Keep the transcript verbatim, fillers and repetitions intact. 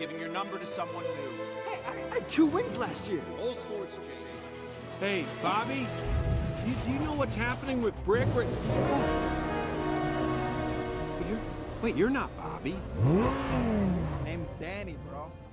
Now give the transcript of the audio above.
giving your number to someone new. Hey, I, I had two wins last year. All sports change. Hey, Bobby, you, do you know what's happening with Brick? Or... You're, wait, you're not Bobby. Name's Danny, bro.